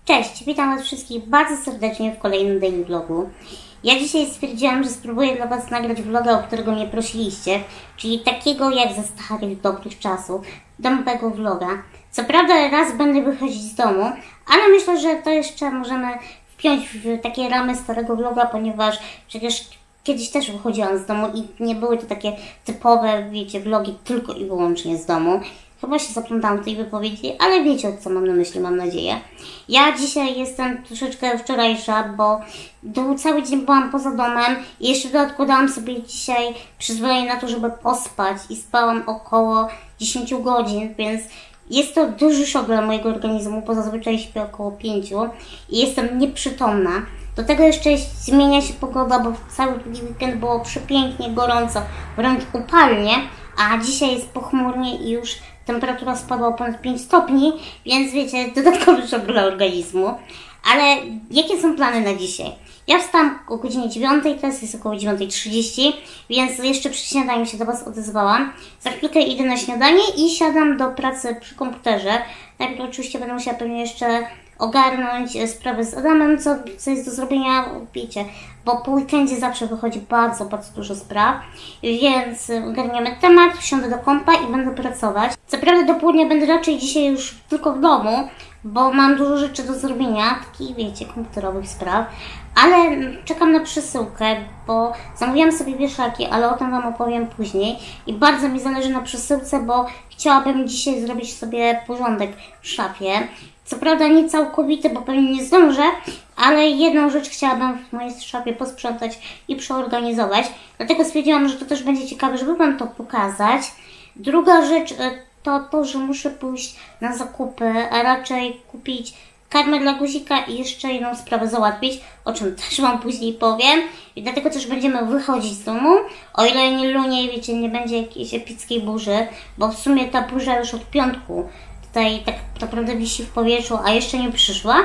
Cześć, witam Was wszystkich bardzo serdecznie w kolejnym daily vlogu. Ja dzisiaj stwierdziłam, że spróbuję dla Was nagrać vloga, o którego mnie prosiliście, czyli takiego jak ze starych, dobrych czasów, domowego vloga. Co prawda raz będę wychodzić z domu, ale myślę, że to jeszcze możemy wpiąć w takie ramy starego vloga, ponieważ przecież kiedyś też wychodziłam z domu i nie były to takie typowe, wiecie, vlogi tylko i wyłącznie z domu. Chyba się zaplątałam w tej wypowiedzi, ale wiecie, o co mam na myśli, mam nadzieję. Ja dzisiaj jestem troszeczkę wczorajsza, bo cały dzień byłam poza domem i jeszcze w dodatku dałam sobie dzisiaj przyzwolenie na to, żeby pospać i spałam około 10 godzin, więc jest to duży szok dla mojego organizmu, bo zazwyczaj śpię około 5 i jestem nieprzytomna. Do tego jeszcze zmienia się pogoda, bo cały długi weekend było przepięknie, gorąco, wręcz upalnie, a dzisiaj jest pochmurnie i już temperatura spadła o ponad 5 stopni, więc wiecie, dodatkowy szok dla organizmu. Ale jakie są plany na dzisiaj? Ja wstałam o godzinie 9, teraz jest około 9:30, więc jeszcze przy śniadaniu się do Was odezwałam. Za chwilkę idę na śniadanie i siadam do pracy przy komputerze. Najpierw oczywiście będę musiała pewnie jeszcze ogarnąć sprawę z Adamem, co jest do zrobienia, wiecie, bo po weekendzie zawsze wychodzi bardzo, bardzo dużo spraw, więc ogarniamy temat, wsiądę do kompa i będę pracować. Co prawda do południa będę raczej dzisiaj już tylko w domu, bo mam dużo rzeczy do zrobienia, takich, wiecie, komputerowych spraw, ale czekam na przesyłkę, bo zamówiłam sobie wieszaki, ale o tym Wam opowiem później i bardzo mi zależy na przesyłce, bo chciałabym dzisiaj zrobić sobie porządek w szafie. Co prawda nie całkowity, bo pewnie nie zdążę, ale jedną rzecz chciałabym w mojej szafie posprzątać i przeorganizować. Dlatego stwierdziłam, że to też będzie ciekawe, żeby Wam to pokazać. Druga rzecz to to, że muszę pójść na zakupy, a raczej kupić karmę dla guzika i jeszcze jedną sprawę załatwić, o czym też Wam później powiem. I dlatego też będziemy wychodzić z domu, o ile nie lunie, wiecie, nie będzie jakiejś epickiej burzy, bo w sumie ta burza już od piątku tutaj tak naprawdę wisi w powietrzu, a jeszcze nie przyszła.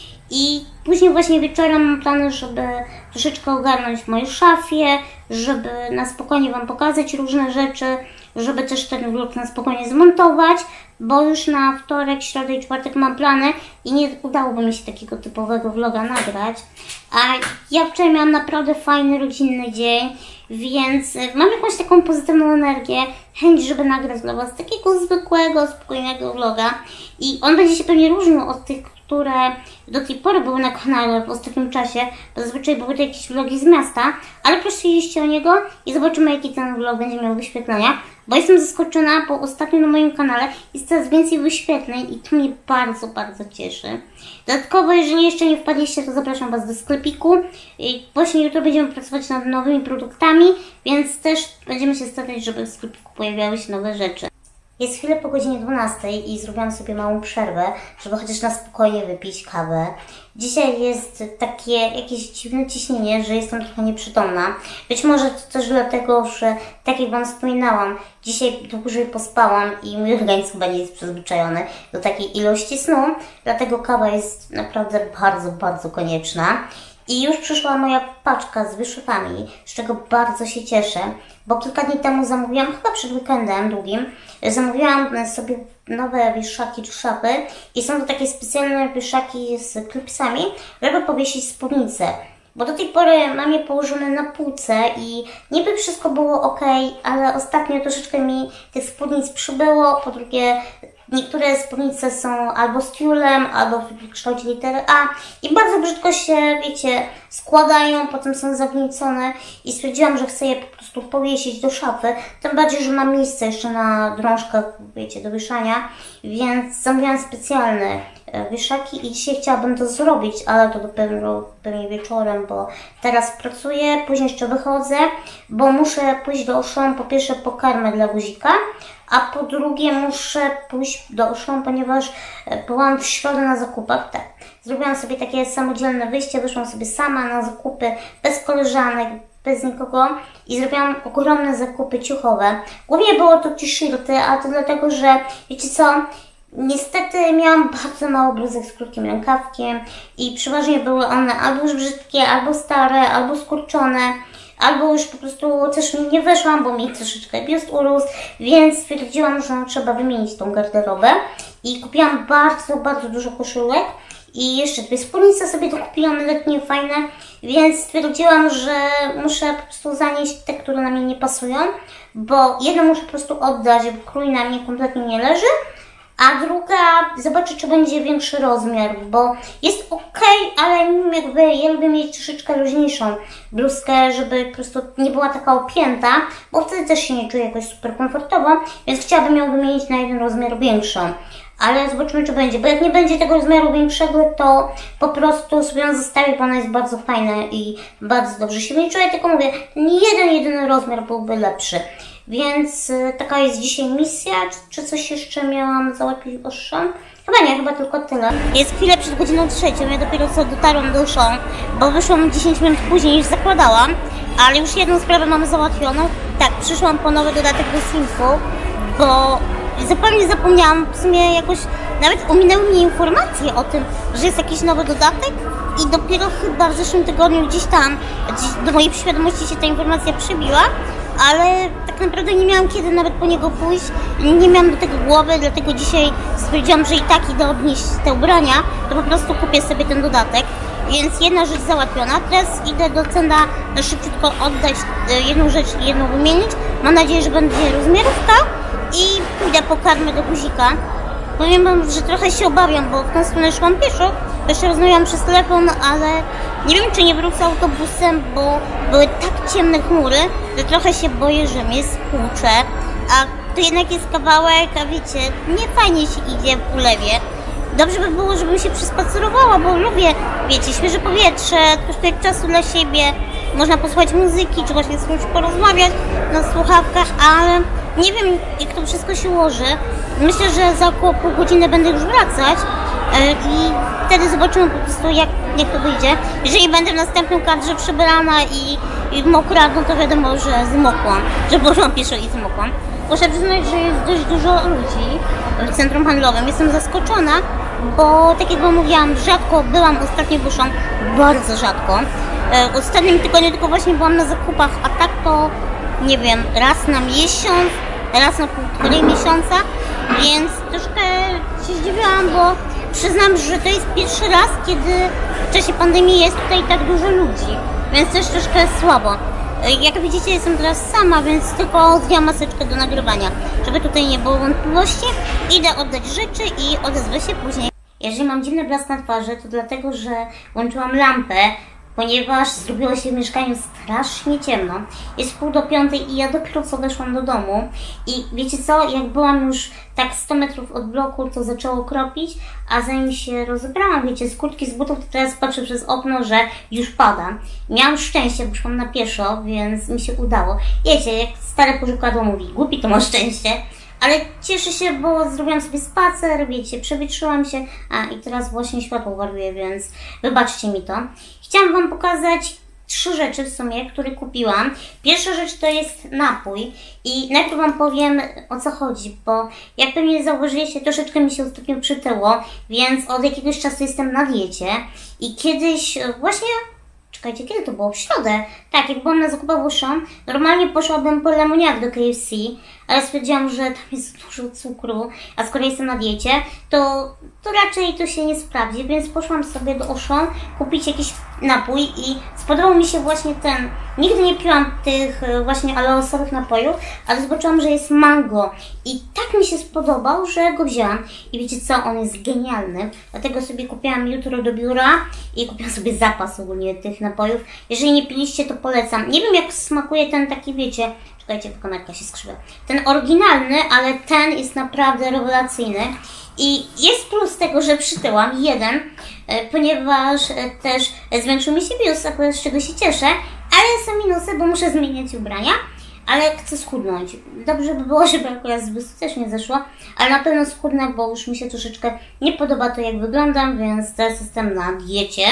I później właśnie wieczorem mam plany, żeby troszeczkę ogarnąć w mojej szafie, żeby na spokojnie Wam pokazać różne rzeczy, żeby też ten vlog na spokojnie zmontować, bo już na wtorek, środę i czwartek mam plany i nie udałoby mi się takiego typowego vloga nagrać. A ja wczoraj miałam naprawdę fajny, rodzinny dzień, więc mam jakąś taką pozytywną energię, chęć, żeby nagrać dla Was takiego zwykłego, spokojnego vloga. I on będzie się pewnie różnił od tych, które do tej pory były na kanale w ostatnim czasie, bo zazwyczaj były to jakieś vlogi z miasta, ale prosiliście o niego i zobaczymy, jaki ten vlog będzie miał wyświetlenia, bo jestem zaskoczona, bo ostatnio na moim kanale jest coraz więcej wyświetleń i to mnie bardzo, bardzo cieszy. Dodatkowo, jeżeli jeszcze nie wpadliście, to zapraszam Was do sklepiku. I właśnie jutro będziemy pracować nad nowymi produktami, więc też będziemy się starać, żeby w sklepiku pojawiały się nowe rzeczy. Jest chwilę po godzinie 12 i zrobiłam sobie małą przerwę, żeby chociaż na spokojnie wypić kawę. Dzisiaj jest takie jakieś dziwne ciśnienie, że jestem trochę nieprzytomna. Być może to też dlatego, że tak jak Wam wspominałam, dzisiaj dłużej pospałam i mój organizm chyba nie jest przyzwyczajony do takiej ilości snu, dlatego kawa jest naprawdę bardzo, bardzo konieczna. I już przyszła moja paczka z wyszywami, z czego bardzo się cieszę, bo kilka dni temu zamówiłam, chyba przed weekendem długim, zamówiłam sobie nowe wieszaki do szafy i są to takie specjalne wieszaki z klipsami, żeby powiesić spódnicę. Bo do tej pory mam je położone na półce i niby wszystko było ok, ale ostatnio troszeczkę mi tych spódnic przybyło. Po drugie, niektóre spódnice są albo z tiulem, albo w kształcie litery A i bardzo brzydko się, wiecie, składają, potem są zagniecone i stwierdziłam, że chcę je po prostu powiesić do szafy, tym bardziej, że mam miejsce jeszcze na drążkach, wiecie, do wieszania, więc zamówiłam specjalne wieszaki i dzisiaj chciałabym to zrobić, ale to dopiero pewnie wieczorem, bo teraz pracuję, później jeszcze wychodzę, bo muszę pójść do Auchan po pierwsze po karmę dla guzika, a po drugie muszę pójść do Auchan, ponieważ byłam w środę na zakupach. Tak, zrobiłam sobie takie samodzielne wyjście, wyszłam sobie sama na zakupy, bez koleżanek, bez nikogo i zrobiłam ogromne zakupy ciuchowe. Głównie było to t-shirty, a to dlatego, że wiecie co, niestety miałam bardzo mało bluzek z krótkim rękawkiem i przeważnie były one albo już brzydkie, albo stare, albo skurczone, albo już po prostu też mi nie weszłam, bo mi troszeczkę biust urósł, więc stwierdziłam, że trzeba wymienić tą garderobę i kupiłam bardzo, bardzo dużo koszulek I jeszcze dwie spódnice sobie dokupiłam letnie, fajne, więc stwierdziłam, że muszę po prostu zanieść te, które na mnie nie pasują, bo jedną muszę po prostu oddać, bo krój na mnie kompletnie nie leży, a druga zobaczę, czy będzie większy rozmiar, bo jest ok, ale jakby ja lubię mieć troszeczkę luźniejszą bluzkę, żeby po prostu nie była taka opięta, bo wtedy też się nie czuję jakoś super komfortowo, więc chciałabym ją wymienić na jeden rozmiar większą. Ale zobaczymy, czy będzie, bo jak nie będzie tego rozmiaru większego, to po prostu sobie ją zostawię, bo ona jest bardzo fajna i bardzo dobrze się w niej czuję, tylko mówię, jedyny rozmiar byłby lepszy. Więc taka jest dzisiaj misja. Czy coś jeszcze miałam załatwić w Auchan? Chyba nie, chyba tylko tyle. Jest chwilę przed godziną 3, ja dopiero co dotarłam do Auchan, bo wyszłam 10 minut później niż zakładałam, ale już jedną sprawę mamy załatwioną. Tak, przyszłam po nowy dodatek do Simfu, bo zupełnie zapomniałam, w sumie jakoś nawet ominęły mnie informacje o tym, że jest jakiś nowy dodatek i dopiero chyba w zeszłym tygodniu gdzieś tam do mojej świadomości się ta informacja przybiła, ale tak naprawdę nie miałam kiedy nawet po niego pójść, nie miałam do tego głowy, dlatego dzisiaj stwierdziłam, że i tak idę odnieść te ubrania, to po prostu kupię sobie ten dodatek. Więc jedna rzecz załatwiona, teraz idę do Cenda szybciutko oddać jedną rzecz i jedną wymienić. Mam nadzieję, że będzie rozmiarówka i pójdę po karmę do guzika. Powiem wam, że trochę się obawiam, bo w tę stronę szłam pieszo, jeszcze rozmawiałam przez telefon, ale nie wiem, czy nie wrócę autobusem, bo były tak ciemne chmury, że trochę się boję, że mnie spłuczę. A to jednak jest kawałek, a wiecie, nie fajnie się idzie w ulewie. Dobrze by było, żebym się przespacerowała, bo lubię, wiecie, świeże powietrze, troszkę czasu dla siebie, można posłuchać muzyki, czy właśnie z kimś porozmawiać na słuchawkach, ale nie wiem, jak to wszystko się ułoży. Myślę, że za około pół godziny będę już wracać i wtedy zobaczymy po prostu, jak to wyjdzie. Jeżeli będę w następnym kadrze przebrana i mokra, no to wiadomo, że zmokłam, że poszłam pieszo i zmokłam. Muszę przyznać, że jest dość dużo ludzi w centrum handlowym. Jestem zaskoczona, bo tak jak wam mówiłam, rzadko byłam ostatnio w Auchan, bardzo rzadko. W ostatnim tygodniu tylko właśnie byłam na zakupach, a tak to nie wiem, raz na miesiąc, raz na półtorej miesiąca, więc troszkę się zdziwiłam, bo przyznam, że to jest pierwszy raz, kiedy w czasie pandemii jest tutaj tak dużo ludzi, więc też troszkę słabo. Jak widzicie, jestem teraz sama, więc tylko zdjęłam maseczkę do nagrywania, żeby tutaj nie było wątpliwości. Idę oddać rzeczy i odezwę się później. Jeżeli mam dziwny blask na twarzy, to dlatego, że włączyłam lampę, ponieważ zrobiło się w mieszkaniu strasznie ciemno. Jest 4:30 i ja dopiero co weszłam do domu. I wiecie co, jak byłam już tak 100 metrów od bloku, to zaczęło kropić, a zanim się rozebrałam, wiecie, z kurtki, z butów, to teraz patrzę przez okno, że już pada. Miałam szczęście, bo szłam na pieszo, więc mi się udało. Wiecie, jak stare pożykadło mówi, głupi to ma szczęście. Ale cieszę się, bo zrobiłam sobie spacer, wiecie, przewietrzyłam się, i teraz właśnie światło wariuje, więc wybaczcie mi to. Chciałam wam pokazać 3 rzeczy w sumie, które kupiłam. Pierwsza rzecz to jest napój i najpierw wam powiem, o co chodzi, bo jak pewnie zauważyliście, troszeczkę mi się ostatnio przytyło, więc od jakiegoś czasu jestem na diecie i kiedyś właśnie... Czekajcie, kiedy to było? W środę. Tak, jak byłam na zakupach w Auchan, normalnie poszłabym po lemoniak do KFC, ale stwierdziłam, że tam jest dużo cukru, a skoro jestem na diecie, to raczej to się nie sprawdzi, więc poszłam sobie do Auchan kupić jakiś napój i spodobał mi się właśnie ten. Nigdy nie piłam tych właśnie aloesowych napojów, ale zobaczyłam, że jest mango i tak mi się spodobał, że go wzięłam. I wiecie co, on jest genialny, dlatego sobie kupiłam jutro do biura i kupiłam sobie zapas ogólnie tych napojów. Jeżeli nie piliście, to polecam. Nie wiem, jak smakuje ten taki, wiecie, czekajcie, kamerka się skrzywia. Ten oryginalny, ale ten jest naprawdę rewelacyjny. I jest plus tego, że przytyłam, jeden, ponieważ też zwiększył mi się biust, akurat z czego się cieszę, ale są minusy, bo muszę zmieniać ubrania, ale chcę schudnąć. Dobrze by było, żeby akurat z biustu też nie zeszło, ale na pewno schudnę, bo już mi się troszeczkę nie podoba to, jak wyglądam, więc teraz jestem na diecie.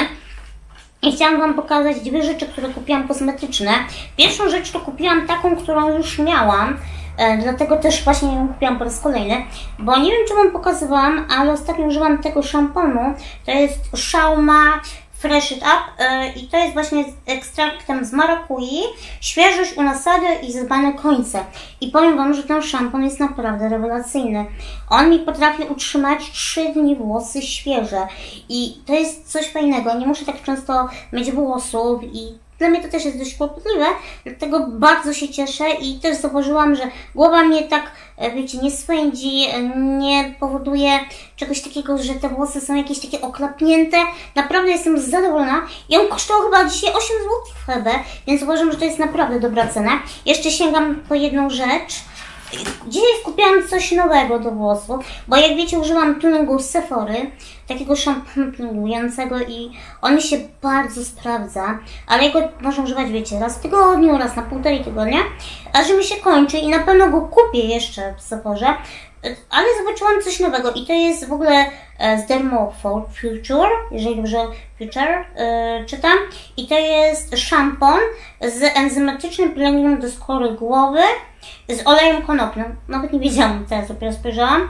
I chciałam wam pokazać 2 rzeczy, które kupiłam kosmetyczne. Pierwszą rzecz to kupiłam taką, którą już miałam, dlatego też właśnie ją kupiłam po raz kolejny, bo nie wiem, czy wam pokazywałam, ale ostatnio używam tego szamponu. To jest Schauma Fresh It Up i to jest właśnie z ekstraktem z marakui, świeżość u nasady i zadbane końce. I powiem Wam, że ten szampon jest naprawdę rewelacyjny. On mi potrafi utrzymać 3 dni włosy świeże i to jest coś fajnego. Nie muszę tak często myć włosów i dla mnie to też jest dość kłopotliwe, dlatego bardzo się cieszę i też zauważyłam, że głowa mnie tak, wiecie, nie swędzi, nie powoduje czegoś takiego, że te włosy są jakieś takie oklapnięte. Naprawdę jestem zadowolona i on kosztował chyba dzisiaj 8 zł w Hebe, więc uważam, że to jest naprawdę dobra cena. Jeszcze sięgam po jedną rzecz. Dzisiaj kupiłam coś nowego do włosów, bo jak wiecie użyłam tuningu z Sephory, takiego szamponu tuningującego i on mi się bardzo sprawdza, ale jego można używać, wiecie, raz w tygodniu, raz na 1,5 tygodnia, aż mi się kończy i na pewno go kupię jeszcze w Sephorze, ale zobaczyłam coś nowego i to jest w ogóle z Dermo Future, jeżeli dobrze czytam, i to jest szampon z enzymatycznym pielęgnatorem do skóry głowy z olejem konopnym. Nawet nie wiedziałam, teraz dopiero spojrzałam.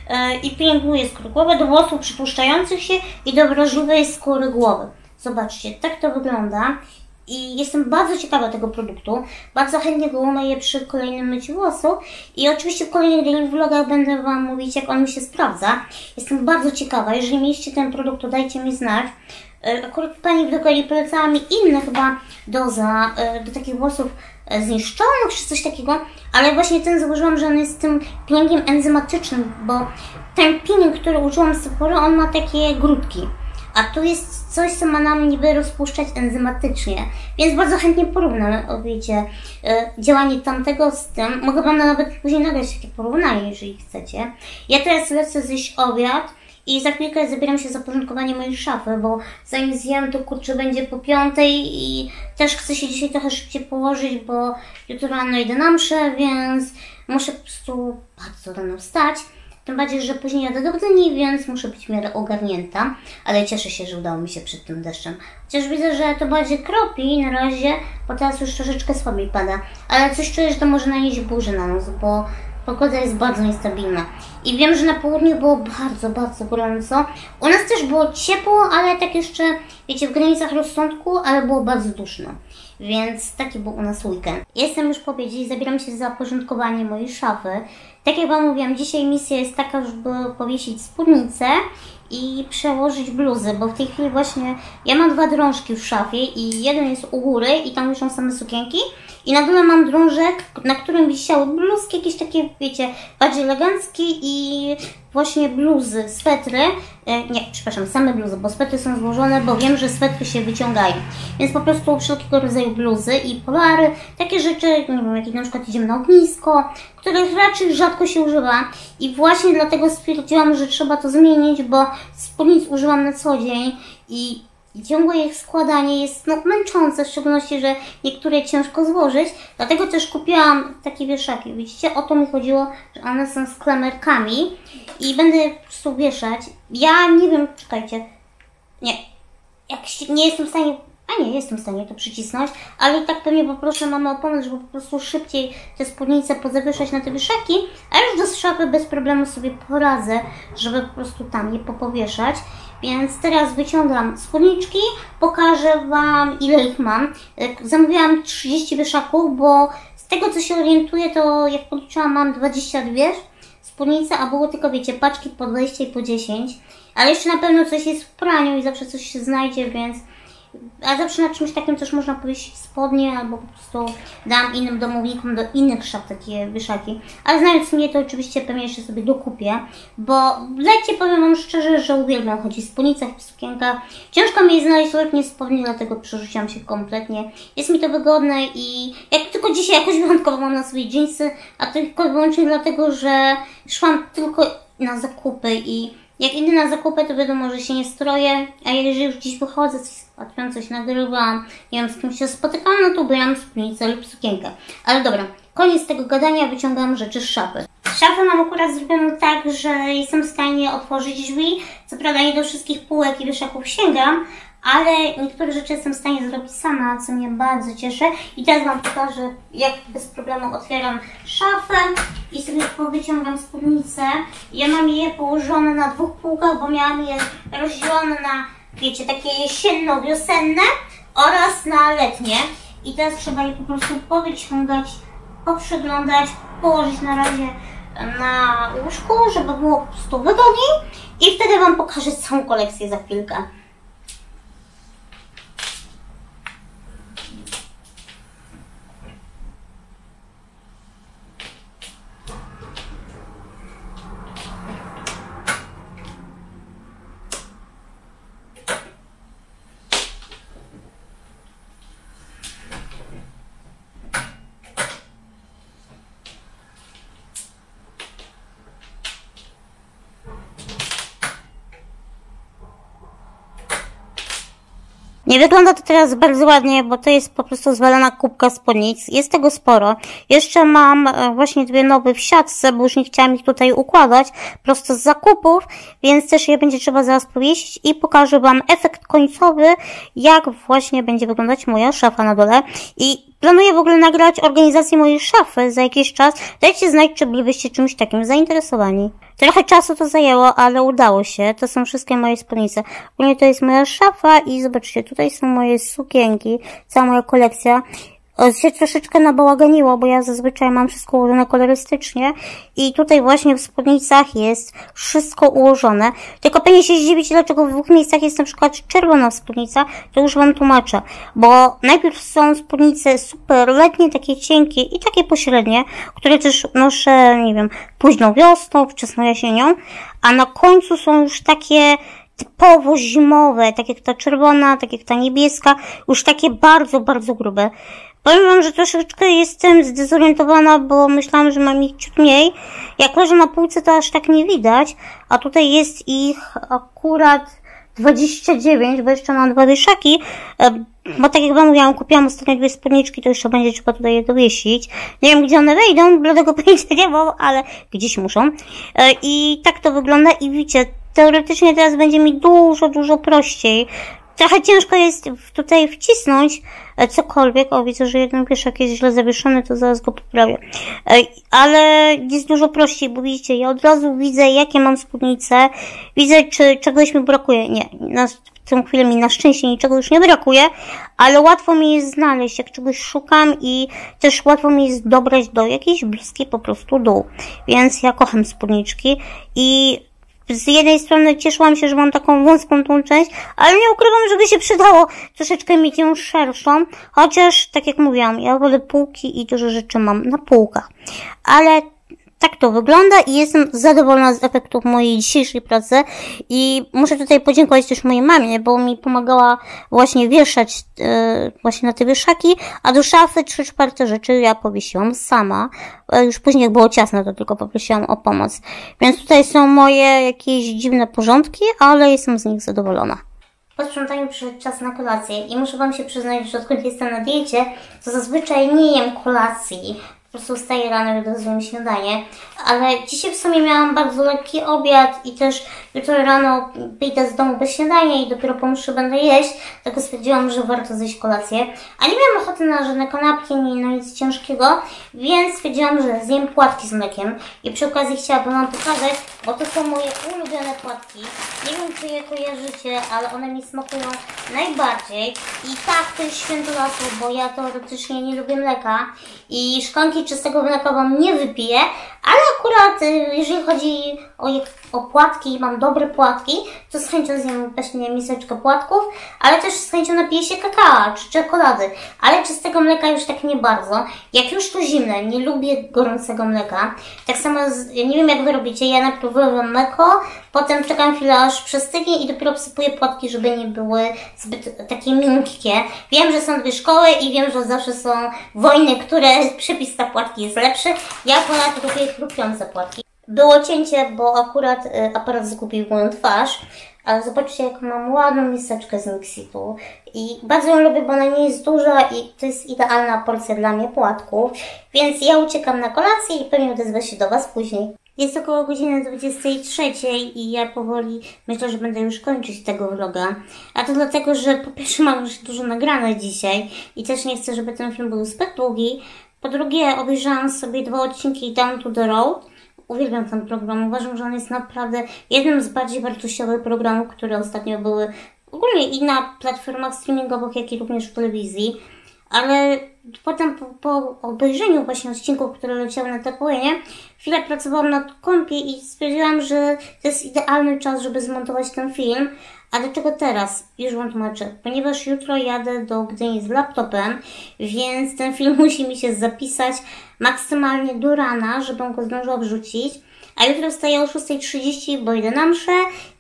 I pielęgnuje skórę głowy do włosów przytłuszczających się i do wrażliwej skóry głowy. Zobaczcie, tak to wygląda. I jestem bardzo ciekawa tego produktu. Bardzo chętnie go umyję przy kolejnym myciu włosów. I oczywiście w kolejnych daily vlogach będę Wam mówić, jak on mi się sprawdza. Jestem bardzo ciekawa. Jeżeli mieliście ten produkt, to dajcie mi znać. Akurat pani w Dokoli polecała mi inne chyba doza do takich włosów zniszczonych czy coś takiego, ale właśnie ten zauważyłam, że on jest tym peelingiem enzymatycznym, bo ten peeling, który użyłam z Sephory, on ma takie grudki, a tu jest coś, co ma nam niby rozpuszczać enzymatycznie, więc bardzo chętnie porównam, wiecie, działanie tamtego z tym. Mogę Wam nawet później nagrać takie porównanie, jeżeli chcecie. Ja teraz lecę zjeść obiad i za chwilkę zabieram się za porządkowanie mojej szafy, bo zanim zjem, to kurczę będzie po 5 i też chcę się dzisiaj trochę szybciej położyć, bo jutro rano idę na mszę, więc muszę po prostu bardzo rano wstać. Tym bardziej, że później jadę do Gdyni, więc muszę być w miarę ogarnięta, ale cieszę się, że udało mi się przed tym deszczem. Chociaż widzę, że to bardziej kropi na razie, bo teraz już troszeczkę słabiej pada, ale coś czuję, że to może nanieść burzy na nos, bo pogoda jest bardzo niestabilna. I wiem, że na południu było bardzo, bardzo gorąco. U nas też było ciepło, ale tak jeszcze, wiecie, w granicach rozsądku, ale było bardzo duszno. Więc taki był u nas weekend. Jestem już po obiedzie i zabieram się za porządkowanie mojej szafy. Tak jak Wam mówiłam, dzisiaj misja jest taka, żeby powiesić spódnicę i przełożyć bluzy, bo w tej chwili właśnie ja mam 2 drążki w szafie i jeden jest u góry i tam już są same sukienki i na dole mam drążek, na którym wisiały bluzki jakieś takie, wiecie, bardziej eleganckie i właśnie bluzy, swetry, nie, przepraszam, same bluzy, bo swetry są złożone, bo wiem, że swetry się wyciągają, więc po prostu wszelkiego rodzaju bluzy i polary, takie rzeczy, nie wiem, jak na przykład idziemy na ognisko, których raczej rzadko się używa i właśnie dlatego stwierdziłam, że trzeba to zmienić, bo spódnic używam na co dzień i ciągłe ich składanie jest męczące, w szczególności, że niektóre ciężko złożyć. Dlatego też kupiłam takie wieszaki. Widzicie, o to mi chodziło, że one są z klamerkami i będę je po prostu wieszać. Ja nie wiem, czekajcie, nie jestem w stanie, jestem w stanie to przycisnąć, ale i tak pewnie poproszę mamę o pomoc, żeby po prostu szybciej te spódnice pozawieszać na te wieszaki, a już do szafy bez problemu sobie poradzę, żeby po prostu tam je popowieszać. Więc teraz wyciągam spódniczki, pokażę Wam, ile ich mam. Zamówiłam 30 wieszaków, bo z tego co się orientuję, to jak policzyłam, mam 22 spódnice, a było tylko, wiecie, paczki po 20 i po 10. Ale jeszcze na pewno coś jest w praniu i zawsze coś się znajdzie, więc... A zawsze na czymś takim też można powiesić spodnie, albo po prostu dam innym domownikom do innych szaf takie wieszaki. Ale znając mnie, to oczywiście pewnie jeszcze sobie dokupię, bo w lecie powiem Wam szczerze, że uwielbiam chodzić w spódnicach i w sukienkach. Ciężko mi znaleźć letnie spodnie, dlatego przerzuciłam się kompletnie. Jest mi to wygodne i jak tylko dzisiaj jakoś wyjątkowo mam na sobie dżinsy, a tylko wyłącznie dlatego, że szłam tylko na zakupy i jak idę na zakupy, to wiadomo, że się nie stroję, a jeżeli już gdzieś wychodzę, coś nagrywam, nie wiem, z kimś się spotykam, no to ubieram spódnicę lub sukienkę. Ale dobra, koniec tego gadania, wyciągam rzeczy z szafy. Szafę mam akurat zrobioną tak, że jestem w stanie otworzyć drzwi. Co prawda nie do wszystkich półek i wieszaków sięgam, ale niektóre rzeczy jestem w stanie zrobić sama, co mnie bardzo cieszy. I teraz Wam pokażę, jak bez problemu otwieram szafę i sobie wyciągam spódnicę. Ja mam je położone na 2 półkach, bo miałam je rozdzielone na wiecie, takie jesienno-wiosenne oraz na letnie. I teraz trzeba je po prostu powyciągać, poprzeglądać, położyć na razie na łóżku, żeby było po prostu wygodniej i wtedy Wam pokażę całą kolekcję za chwilkę. Nie wygląda to teraz bardzo ładnie, bo to jest po prostu zwalona kubka spódnic. Jest tego sporo. Jeszcze mam właśnie dwie nowe w siatce, bo już nie chciałam ich tutaj układać prosto z zakupów, więc też je będzie trzeba zaraz powiesić i pokażę Wam efekt końcowy, jak właśnie będzie wyglądać moja szafa na dole. I planuję w ogóle nagrać organizację mojej szafy za jakiś czas. Dajcie znać, czy bylibyście czymś takim zainteresowani. Trochę czasu to zajęło, ale udało się. To są wszystkie moje spódnice. Ogólnie to jest moja szafa i zobaczcie, tutaj są moje sukienki, cała moja kolekcja. Się troszeczkę nabałaganiło, bo ja zazwyczaj mam wszystko ułożone kolorystycznie i tutaj właśnie w spódnicach jest wszystko ułożone. Tylko pewnie się zdziwicie, dlaczego w dwóch miejscach jest na przykład czerwona spódnica, to już Wam tłumaczę. Bo najpierw są spódnice super letnie, takie cienkie i takie pośrednie, które też noszę, nie wiem, późną wiosną, wczesną jesienią, a na końcu są już takie typowo zimowe, tak jak ta czerwona, tak jak ta niebieska, już takie bardzo, bardzo grube. Powiem Wam, że troszeczkę jestem zdezorientowana, bo myślałam, że mam ich ciut mniej. Jak leżę na półce, to aż tak nie widać, a tutaj jest ich akurat 29, bo jeszcze mam dwa wieszaki, bo tak jak Wam mówiłam, kupiłam ostatnio dwie spódniczki, to jeszcze będzie trzeba tutaj je dowiesić. Nie wiem, gdzie one wejdą, dlatego pojęcia nie mam, ale gdzieś muszą. I tak to wygląda i widzicie, teoretycznie teraz będzie mi dużo, dużo prościej. Trochę ciężko jest tutaj wcisnąć cokolwiek. O, widzę, że jeden wieszak jest źle zawieszony, to zaraz go poprawię. Ale jest dużo prościej, bo widzicie, ja od razu widzę, jakie mam spódnice. Widzę, czy czegoś mi brakuje. Nie, w tą chwilę mi na szczęście niczego już nie brakuje, ale łatwo mi jest znaleźć, jak czegoś szukam i też łatwo mi jest dobrać do jakiejś bluzki po prostu dół. Więc ja kocham spódniczki i z jednej strony cieszyłam się, że mam taką wąską tą część, ale nie ukrywam, żeby się przydało troszeczkę mieć ją szerszą, chociaż, tak jak mówiłam, ja wolę półki i dużo rzeczy mam na półkach. Ale tak to wygląda i jestem zadowolona z efektów mojej dzisiejszej pracy i muszę tutaj podziękować też mojej mamie, bo mi pomagała właśnie wieszać właśnie na te wieszaki, a do szafy 3/4 rzeczy ja powiesiłam sama. Już później jak było ciasno, to tylko poprosiłam o pomoc. Więc tutaj są moje jakieś dziwne porządki, ale jestem z nich zadowolona. Po sprzątaniu przyszedł czas na kolację i muszę Wam się przyznać, że odkąd jestem na diecie, to zazwyczaj nie jem kolacji. Po prostu wstaję rano i rozumiem śniadanie, ale dzisiaj w sumie miałam bardzo lekki obiad i też jutro rano wyjdę z domu bez śniadania i dopiero po mszy będę jeść, tylko stwierdziłam, że warto zjeść kolację. A nie miałam ochoty na żadne kanapki, ni na nic ciężkiego, więc stwierdziłam, że zjem płatki z mlekiem i przy okazji chciałabym Wam pokazać, bo to są moje ulubione płatki. Nie wiem, czy je kojarzycie, ale one mi smakują najbardziej i tak, to jest święto lasu, bo ja teoretycznie nie lubię mleka i szklanki czystego mleka Wam nie wypiję, ale akurat jeżeli chodzi o płatki, mam dobre płatki, to z chęcią zjem właśnie miseczkę płatków, ale też z chęcią napiję się kakao czy czekolady, ale czystego mleka już tak nie bardzo. Jak już to zimne, nie lubię gorącego mleka. Tak samo, nie wiem jak Wy robicie, ja najpierw wylewam mleko, potem czekam chwilę aż przestygnie i dopiero wsypuję płatki, żeby nie były zbyt takie miękkie. Wiem, że są dwie szkoły i wiem, że zawsze są wojny, które przepis na płatki jest lepszy. Ja ponadto lubię chrupiące płatki. Było cięcie, bo akurat aparat zgubił moją twarz, ale zobaczcie, jak mam ładną miseczkę z Mixitu i bardzo ją lubię, bo ona nie jest duża i to jest idealna porcja dla mnie płatków, więc ja uciekam na kolację i pewnie odezwę się do Was później. Jest około godziny 23 i ja powoli myślę, że będę już kończyć tego vloga. A to dlatego, że po pierwsze mam już dużo nagrane dzisiaj i też nie chcę, żeby ten film był zbyt długi. Po drugie, obejrzałam sobie 2 odcinki Down to the Road. Uwielbiam ten program. Uważam, że on jest naprawdę jednym z bardziej wartościowych programów, które ostatnio były ogólnie i na platformach streamingowych, jak i również w telewizji, ale potem po obejrzeniu właśnie odcinków, które leciały na TVN-ie, chwilę pracowałam nad kompie i stwierdziłam, że to jest idealny czas, żeby zmontować ten film. A dlaczego teraz? Już wam tłumaczę. Ponieważ jutro jadę do Gdyni z laptopem, więc ten film musi mi się zapisać maksymalnie do rana, żebym go zdążyła wrzucić. A jutro wstaję o 6:30, bo idę na mszę,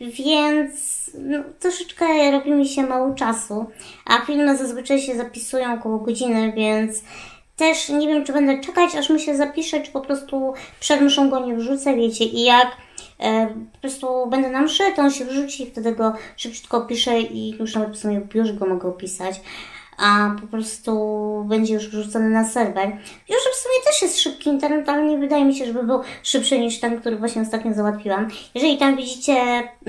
więc troszeczkę robi mi się mało czasu. A filmy zazwyczaj się zapisują około godziny, więc też nie wiem, czy będę czekać, aż mi się zapisze, czy po prostu przed mszą go nie wrzucę, wiecie. I jak po prostu będę na mszy, to on się wrzuci, wtedy go szybciutko opiszę i już nawet w sumie w biurze go mogę opisać. A po prostu będzie już wrzucony na serwer. Już w sumie też jest szybki internet, ale nie wydaje mi się, żeby był szybszy niż ten, który właśnie ostatnio załatwiłam. Jeżeli tam widzicie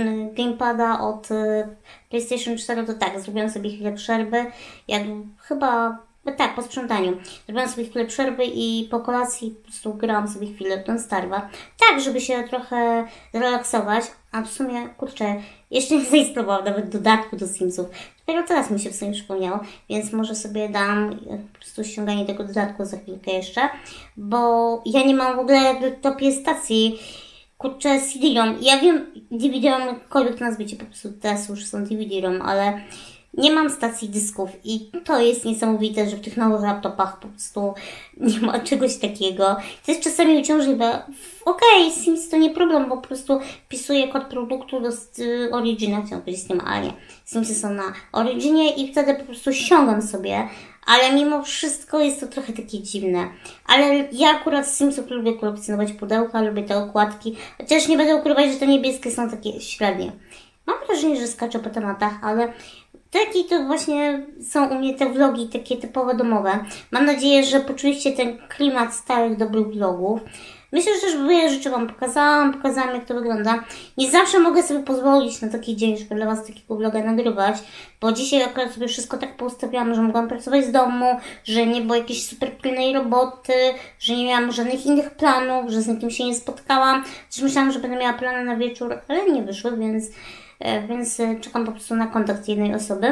gamepada od PlayStation 4, to tak, zrobiłam sobie chwilę przerwy. Jak chyba, tak, po sprzątaniu. Zrobiłam sobie chwilę przerwy i po kolacji po prostu grałam sobie chwilę w ten Starwa. Tak, żeby się trochę zrelaksować. A w sumie, kurczę, jeszcze nie zainstalowałam nawet dodatku do Simsów. Dopiero teraz mi się w sumie przypomniało, więc może sobie dam po prostu ściąganie tego dodatku za chwilkę jeszcze, bo ja nie mam w ogóle w topie stacji, kurczę, CD-ROM. Ja wiem, DVD-ROM, jakkolwiek to nazwiecie, po prostu teraz już są DVD-ROM, ale nie mam stacji dysków i to jest niesamowite, że w tych nowych laptopach po prostu nie ma czegoś takiego. To jest czasami uciążliwe. Okej, Sims to nie problem, bo po prostu wpisuję kod produktu do Origina, chciałam powiedzieć, nie ma, ale nie. Simsy są na Originie i wtedy po prostu ściągam sobie, ale mimo wszystko jest to trochę takie dziwne. Ale ja akurat z Simsów lubię kolekcjonować pudełka, lubię te okładki, chociaż nie będę ukrywać, że te niebieskie są takie średnie. Mam wrażenie, że skaczę po tematach, ale takie to właśnie są u mnie te vlogi takie typowo domowe. Mam nadzieję, że poczuliście ten klimat starych, dobrych vlogów. Myślę, że też wiele rzeczy wam pokazałam jak to wygląda. Nie zawsze mogę sobie pozwolić na taki dzień, żeby dla was takiego vloga nagrywać, bo dzisiaj akurat sobie wszystko tak poustawiałam, że mogłam pracować z domu, że nie było jakiejś super pilnej roboty, że nie miałam żadnych innych planów, że z nikim się nie spotkałam. Też myślałam, że będę miała plany na wieczór, ale nie wyszły, więc czekam po prostu na kontakt jednej osoby.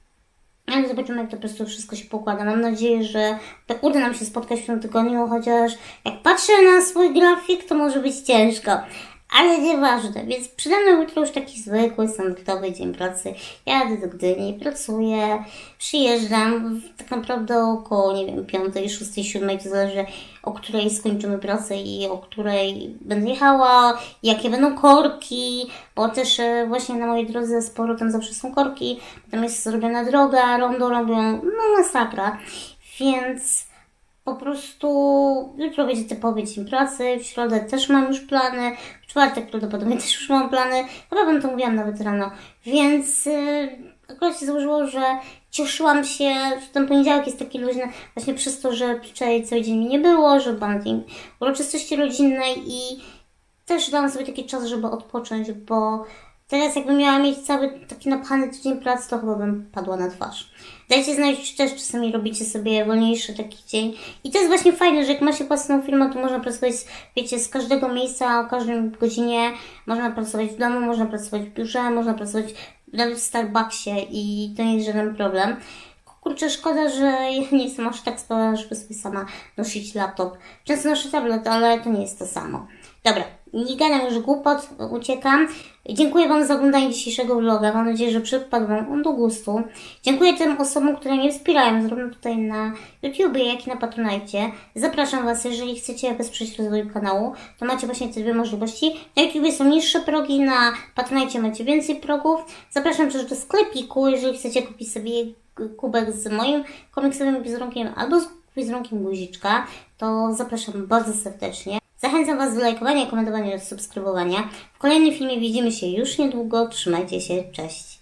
Ale zobaczymy, jak to po prostu wszystko się pokłada. Mam nadzieję, że uda nam się spotkać w tym tygodniu, chociaż jak patrzę na swój grafik, to może być ciężko. Ale nieważne, więc przede mną jutro już taki zwykły, standardowy dzień pracy. Jadę do Gdyni, pracuję, przyjeżdżam tak naprawdę około, nie wiem, 5, 6, 7, to zależy, o której skończymy pracę i o której będę jechała, jakie będą korki, bo też właśnie na mojej drodze z powrotem zawsze są korki, potem jest zrobiona droga, rondo robią, no masakra, więc po prostu jutro będzie typowy dzień pracy, w środę też mam już plany, w czwartek prawdopodobnie też już mam plany, chyba wam to mówiłam nawet rano, więc akurat się złożyło, że cieszyłam się, że ten poniedziałek jest taki luźny właśnie przez to, że wczoraj cały dzień mi nie było, że byłam na tej uroczystości rodzinnej i też dałam sobie taki czas, żeby odpocząć, bo teraz jakbym miała mieć cały taki napchany tydzień pracy, to chyba bym padła na twarz. Dajcie znać, czy też czasami robicie sobie wolniejszy taki dzień. I to jest właśnie fajne, że jak ma się własną firmę, to można pracować, wiecie, z każdego miejsca, o każdej godzinie. Można pracować w domu, można pracować w biurze, można pracować nawet w Starbucksie i to nie jest żaden problem. Kurczę, szkoda, że ja nie jestem aż tak spora, żeby sobie sama nosić laptop. Często noszę tablet, ale to nie jest to samo. Dobra, nie gadam już głupot, uciekam. Dziękuję wam za oglądanie dzisiejszego vloga. Mam nadzieję, że przypadł wam on do gustu. Dziękuję tym osobom, które mnie wspierają, zarówno tutaj na YouTubie, jak i na Patronite. Zapraszam was, jeżeli chcecie wesprzeć rozwój kanału, to macie właśnie te dwie możliwości. Na YouTubie są niższe progi, na Patronite macie więcej progów. Zapraszam też do sklepiku, jeżeli chcecie kupić sobie kubek z moim komiksowym wizerunkiem albo z wizerunkiem guziczka, to zapraszam bardzo serdecznie. Zachęcam was do lajkowania, komentowania oraz subskrybowania. W kolejnym filmie widzimy się już niedługo. Trzymajcie się, cześć!